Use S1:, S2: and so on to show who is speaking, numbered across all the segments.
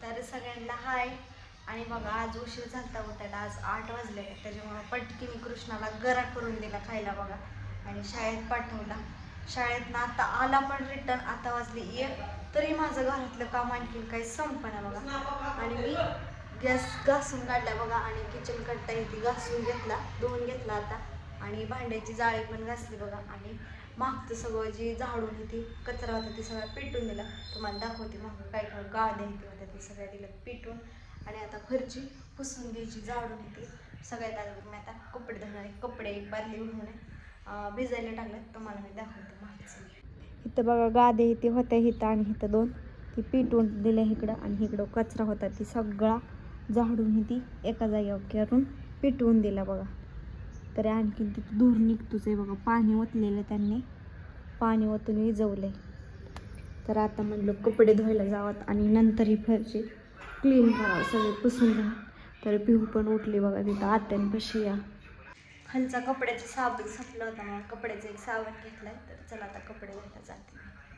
S1: तर सगळ्यांना हाय. आणि बघा आज उशीर झालता उठायला, आज 8 वाजले. त्याच्यामुळे पटकीने कृष्णाला गरा करून दिला खायला बघा आणि शाळेत पाठवला. शाळेतनं आता आला पण रिटर्न. आता वाजले 1 तरी माझं घरातलं काम आणखीन काही संपना बघा. आणि मी गॅस घासून काढला बघा आणि किचन कट्टा इथे घासून घेतला, धुवून घेतला आता. आणि भांड्याची जाळी पण घासली बघा. आणि मागचं सगळं जी झाडून होती कचरा होता ते सगळं पिटून दिला. तुम्हाला दाखवते मागं काय काय गाद्या होत्या ते सगळ्या दिलं पिटून. आणि आता फरची पुसून घ्यायची, झाडून येते सगळ्यात आधी. मी आता कपडे धुणार, कपडे एक बादली भरून भिजायला टाकल्यात, तुम्हाला मी दाखवते मागचं. इथं बघा गाद्या इथे होत्या इथं आणि इथं 2 ती पिटून दिल्या इकडं. आणि इकडं कचरा होता ती सगळा झाडून ती एका जागेवर करून पिटवून दिला बघा. तरी आणखीन तिथं धूर निघतोच आहे बघा. पाणी ओतलेलं त्यांनी, पाणी ओतून विजवलंय. तर आता म्हणलं कपडे धुवायला जावं आणि नंतर ही फरशी क्लीन करावं, सगळे पुसून घ्या. तर पिहू पण उठली बघा तिथं आत्यांपाशी. या खालचा कपड्याचं साबण संपलं होता मग कपड्याचं एक साबण घेतलाय. तर चला आता कपडे धुवायला जाते.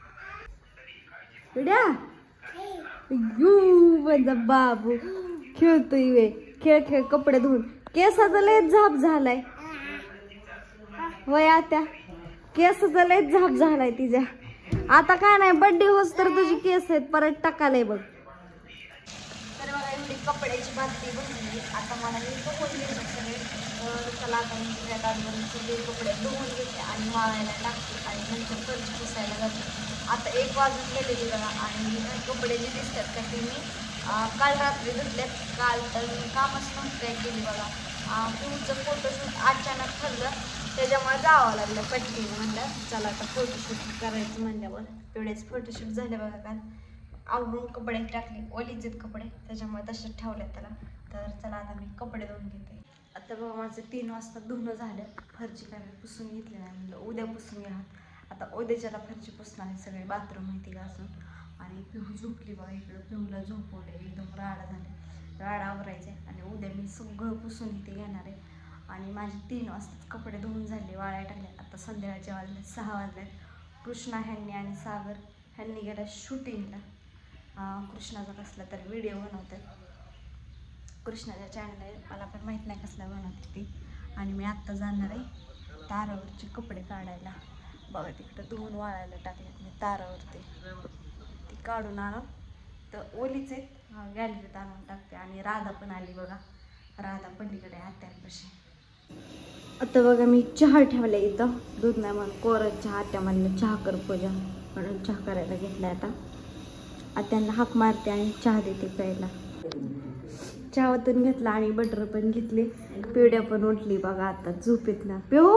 S1: माझा बाबू खेळतोय वे, खेळ खेळ कपडे धुवून. केसाचा लय झाप झालाय वय आता, केसाचा लय झाप झालाय तिच्या. आता काय नाही, बड्डे होस तर तुझी केस आहेत परत टाकाले बघ. तर बघा एवढी कपड्याची बादली भरली. आता मला हे कपडे घ्यायचे सगळे. तर चला आता मी सगळे कपडे धुवून घेते आणि वाळायला टाकते आणि नंतर फरशी पुसायला जाते. आता 1 वाजून गेलेली बघा. आणि कपडे जे दिसतात का ते मी काल रात्री धुतल्यात. काल तर मी कामच नव्हतं काय केली बघा. पिऊचं फोटोशूट अचानक ठरलं, त्याच्यामुळे जावं लागलं पटकीने. म्हणलं चला आता फोटोशूट करायचं म्हणल्यावर तेवढेच फोटोशूट झाले बघा. काल आवरून कपडे टाकले, ओलीचे कपडे, त्याच्यामुळे तसेच ठेवले त्याला. तर चला आता मी कपडे धुवून घेते. आता बघा माझं 3 वाजता धुणं झालं. फरची काय मी पुसून घेतली नाही, म्हणलं उद्या पुसून घ्या. आता उद्याच्याला फरची पुसणार आहे सगळे, बाथरूम माहिती घासून. आणि पिहू झोपली बघा इकडं. पिहूला झोपवले, एकदम राडा झाले, राडा आवरायचे. आणि उद्या मी सगळं पुसून इथे घेणार आहे. आणि माझे 3 वाजताच कपडे धुवून झाले, वाळ्या टाकले. आता संध्याकाळचे वाजले 6 वाजलेत. कृष्णा ह्यांनी आणि सागर ह्यांनी गेल्या शूटिंगला. कृष्णाचा कसला तर व्हिडिओ बनवतात, कृष्णाच्या चॅनल आहे, मला पण माहीत नाही कसला बनवते ती. आणि मी आत्ता जाणार आहे तारावरचे कपडे काढायला बघा. तिकडं धुवून वाळायला टाकलेत मी तारावरती. ती काढून आणून तर ओलीच आहेत, गॅलरीत आणून टाकते. आणि राधा पण आली बघा, राधा पलीकडे आत्यांपाशी. आता बघा मी चहा ठेवला इथं, दूध नाही म्हणून कोरत चहा. आत्या म्हणलं चहा कर पूजा म्हणून चहा करायला घेतला. आता आत्यांना हाक मारते आणि चहा देते प्यायला. चहा ओतून घेतला आणि बटर पण घेतली. पिवड्या पण उठली बघा आता झोपेत ना. पिऊ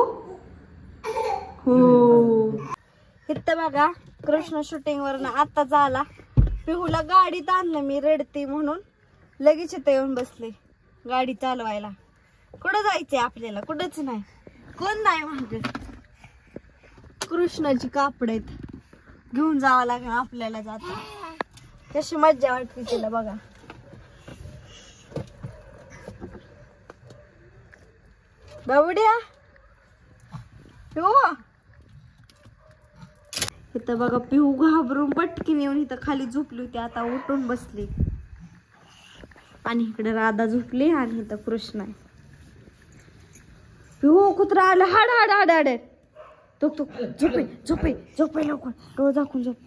S1: हो इथं बघा कृष्ण शूटिंग वरनं आत्ताच आला. पिहूला गाडीत आणलं मी, रडते म्हणून लगेच इथं येऊन बसले गाडी चालवायला. कुठं जायचंय आपल्याला? कुठंच नाही, कोण नाही म्हणजे. कृष्णाची कापड आहेत, घेऊन जावं लागेल आपल्याला. जाता कशी मज्जा वाटते तिला बघा. बाबुड्या पिहू इथं बघा. पिहू घाबरून पटकीने येऊन इथं खाली झोपली होती, आता उठून बसली. आणि इकडे राधा झोपली आणि इथं कृष्ण आहे. पिहू कुत्रा आलं, हाड हाड हाड हाड. तो झोपे झोपे झोपे, लवकर डोळ झाकून झोप.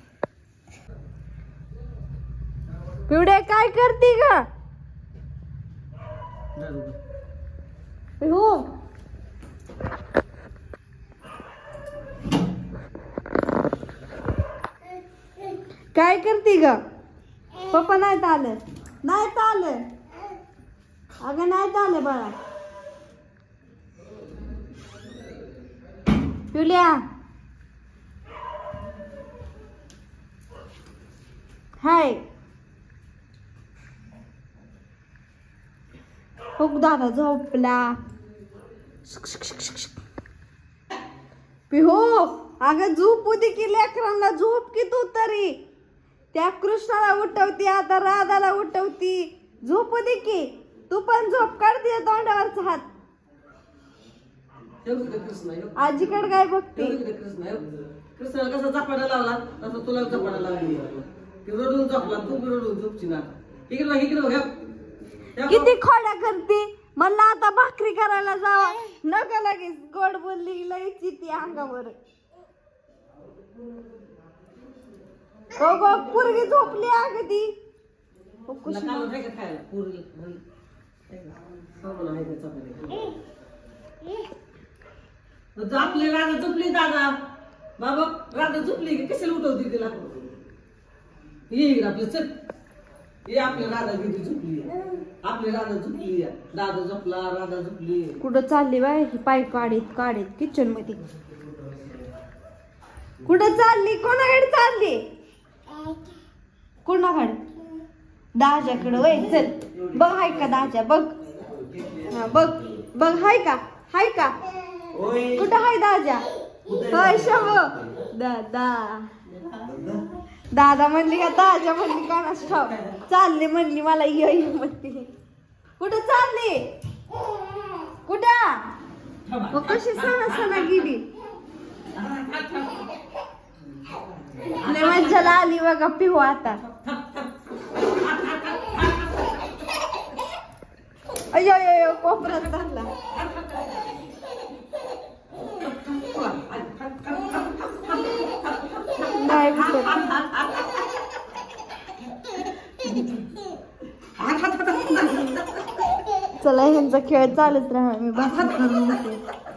S1: पिवड्या काय करते ग? पिहू काय करते ग? पप्पा नाहीत आलं, नाहीत आलं अगं, नाहीत आलं बाळा. पिवल्या हाय हो दादा झोपला. पिहू अगं झोपू दे की लेकरांना, झोप की तू तरी. त्या कृष्णाला उठवती, आता राधाला उठवती, झोपू दे की तू पण झोप. काढते तोंडावरचा हात. आजीकडे काय बघते?
S2: कृष्णाला कसा झपाटा लावला तसा तुला झपाटा लागली. रडून झोपला, तू रडून झोपची ना. इकडे बघ, इकडे बघ.
S1: किती खोड्या करते. म्हणलं आता भाकरी करायला जावा, नका लगेच गोड बोलली लईची ती अंगावर. हो बघ पोरगी झोपली अगं ती. हो,
S2: तुला
S1: कुशी
S2: कालवण आहे का खायला? पुरी साबण आहे का चपाती? आपली राधा झोपली दादा. बाबा राधा झोपली की कशाला उठवते तिला? ये इकडे आपलं चल. ये आपली राधा किती झोपली. आपली राधा झोपली. दादा झोपला, राधा झोपली.
S1: कुठं चालली बाय ही पाय काढीत काढीत किचन मध्ये. कुठं चालली, कोणाकडे चालली? कोणाकडे? दाजाकडे. वय चल बघ हाय का दाजा, बघ. हा, बघ बघ हाय का, हाय का? कुठं हाय दाजा? होय शंभू दादा. दादा म्हणली का दाजा म्हणली का ना ठाव. चालली म्हणली मला ये म्हणली. कुठं चालली? कुठं? कशी सणा सणा गेली. लय मज्जाला आली बघा पिहू आता. अयो अयो कोपऱ्यात धरला. नाही उठत. चला ह्यांचा खेळ चालूच राहा. मी भाकरी करून घेते.